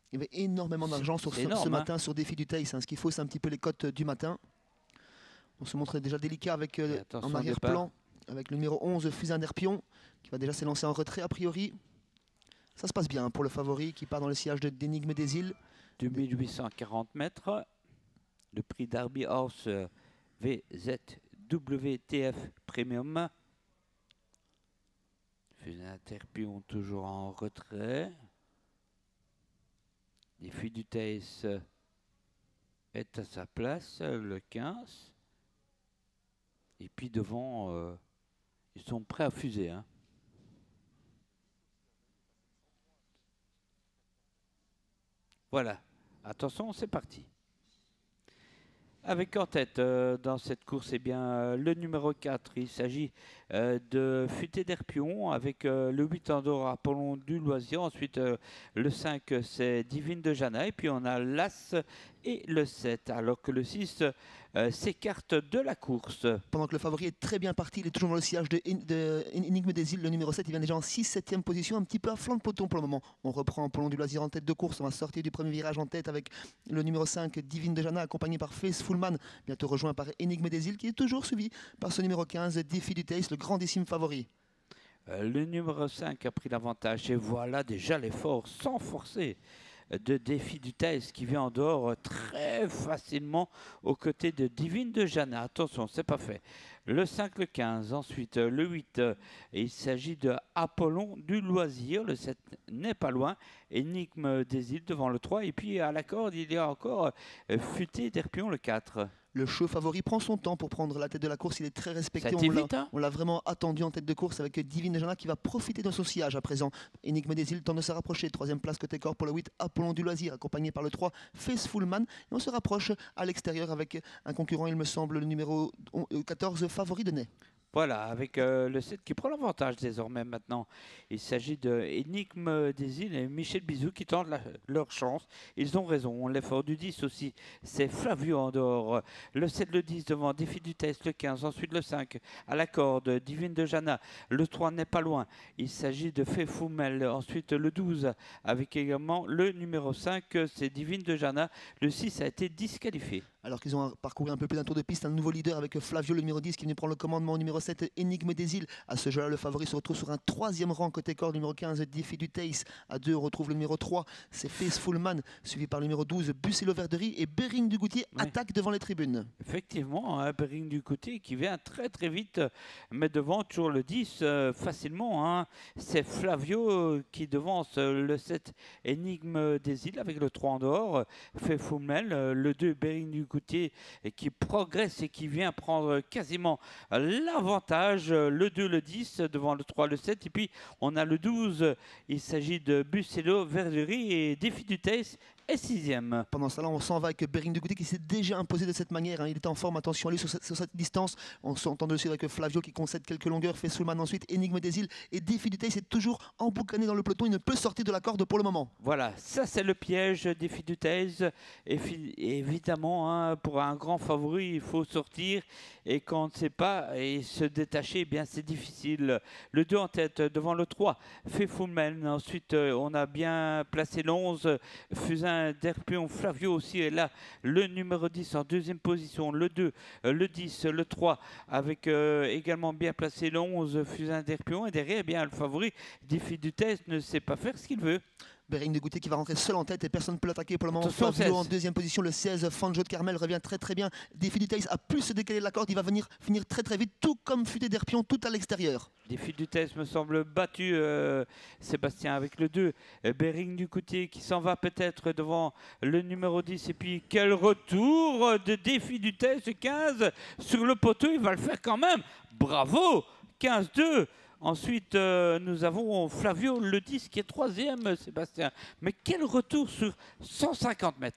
Il y avait énormément d'argent sur ce matin sur Défi du Thaïs. Ce qu'il faut, c'est un petit peu les cotes du matin. On se montre déjà délicat avec en arrière-plan, avec le numéro 11, Fusain d'Herpion, qui va déjà s'élancer en retrait a priori. Ça se passe bien pour le favori qui part dans le sillage d'Énigme des Îles. 2840 mètres. Le prix Derby Horse VZWTF Premium. Fusain d'Herpion toujours en retrait. Défi du Thaïs est à sa place, le 15. Et puis devant, ils sont prêts à fuser. Hein. Voilà, attention, c'est parti. Avec en tête dans cette course, eh bien, le numéro 4, il s'agit de Futé d'Herpion avec le 8 Andorra Apollon du Loisir. Ensuite, le 5, c'est Divine de Jana. Et puis, on a l'As et le 7, alors que le 6 s'écarte de la course. Pendant que le favori est très bien parti, il est toujours dans le sillage de Énigme des Îles, le numéro 7. Il vient déjà en 6-7e position, un petit peu à flanc de peloton pour le moment. On reprend Apollon du Loisir en tête de course. On va sortir du premier virage en tête avec le numéro 5, Divine de Jana, accompagné par Faithful Man, bientôt rejoint par Énigme des Îles, qui est toujours suivi par ce numéro 15, Défi du Thaïs, le grandissime favori. Le numéro 5 a pris l'avantage et voilà déjà l'effort sans forcer de Défi du Thaïs qui vient en dehors très facilement aux côtés de Divine de Jana. Attention, c'est pas fait. Le 5, le 15, ensuite le 8, il s'agit de Apollon du Loisir. Le 7 n'est pas loin. Énigme des Îles devant le 3. Et puis à la corde, il y a encore Futé d'Herpion, le 4. Le show favori prend son temps pour prendre la tête de la course. Il est très respecté. On l'a vraiment attendu en tête de course avec Divine de Jana qui va profiter de son sillage à présent. Énigme des Îles tente de se rapprocher. Troisième place côté corps pour le 8, Apollon du Loisir, accompagné par le 3, Faithful Man. Et on se rapproche à l'extérieur avec un concurrent, il me semble, le numéro 14, Favori de Nez. Voilà, avec le 7 qui prend l'avantage désormais maintenant. Il s'agit de Énigme des Îles et Michel Bizou qui tentent leur chance. Ils ont raison. L'effort du 10 aussi, c'est Flavio Andorre. Le 7, le 10 devant Défi du Test, le 15. Ensuite le 5 à la corde, Divine de Jana. Le 3 n'est pas loin. Il s'agit de Fefoumel. Ensuite le 12 avec également le numéro 5, c'est Divine de Jana. Le 6 a été disqualifié. Alors qu'ils ont parcouru un peu plus d'un tour de piste, un nouveau leader avec Flavio, le numéro 10, qui vient prendre le commandement au numéro 7, Énigme des Îles. À ce jeu-là, le favori se retrouve sur un troisième rang côté corps, numéro 15, Défi du Thaïs. À 2, on retrouve le numéro 3, c'est Faithful Man, suivi par le numéro 12, Bussello Verderie, et Bering du Goutier attaque devant les tribunes. Effectivement, hein, Bering du Goutier qui vient très très vite, mais devant toujours le 10 facilement. Hein. C'est Flavio qui devance le 7, Énigme des Îles, avec le 3 en dehors, Faithful Man, le 2, Bering du Goutier, et qui progresse et qui vient prendre quasiment l'avantage. Le 2, le 10 devant le 3, le 7. Et puis on a le 12. Il s'agit de Bussello Verderie et Défi du Thaïs est 6e. Pendant cela, on s'en va avec Bering de Goutier qui s'est déjà imposé de cette manière. Hein. Il est en forme, attention à lui sur cette distance. On s'entend dessus avec Flavio qui concède quelques longueurs, fait Soulman ensuite, Énigme des Îles et Défi du Thaïs est toujours emboucané dans le peloton. Il ne peut sortir de la corde pour le moment. Voilà, ça c'est le piège Défi du Thaïs. Évidemment, hein, pour un grand favori, il faut sortir et quand on ne sait pas et se détacher, eh bien c'est difficile. Le 2 en tête devant le 3, Fefoulmen. Ensuite, on a bien placé le 11, Fusain d'Herpion. Flavio aussi est là. Le numéro 10 en deuxième position. Le 2, le 10, le 3 avec également bien placé le 11, Fusain d'Herpion. Et derrière, eh bien le favori, Défi du Test, ne sait pas faire ce qu'il veut. Bering de Goutier qui va rentrer seul en tête et personne ne peut l'attaquer pour le moment. Flavio en deuxième position, le 16, Fanjo de Carmel revient très très bien. Défi du Thaïs a pu se décaler de la corde, il va finir très très vite, tout comme Futé d'Herpion, tout à l'extérieur. Défi du Thaïs me semble battu, Sébastien, avec le 2. Bering du Goutier qui s'en va peut-être devant le numéro 10. Et puis quel retour de Défi du Thaïs, 15 sur le poteau, il va le faire quand même. Bravo, 15-2. Ensuite, nous avons Flavio, le 10, qui est 3e, Sébastien. Mais quel retour sur 150 mètres.